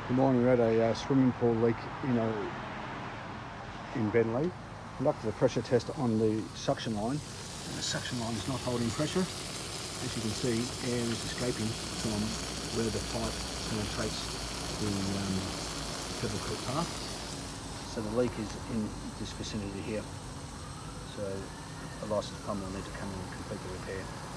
Good morning. We had a swimming pool leak in Beenleigh. Conducted a pressure test on the suction line, and the suction line is not holding pressure. As you can see, air is escaping from where the pipe penetrates the pebbelcrete path. So the leak is in this vicinity here. So a licensed plumber will need to come in and complete the repair.